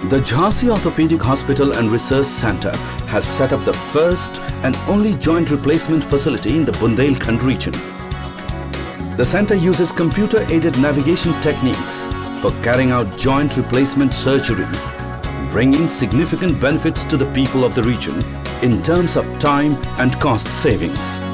The Jhansi Orthopedic Hospital and Research Centre has set up the first and only joint replacement facility in the Bundelkhand region. The centre uses computer-aided navigation techniques for carrying out joint replacement surgeries, bringing significant benefits to the people of the region in terms of time and cost savings.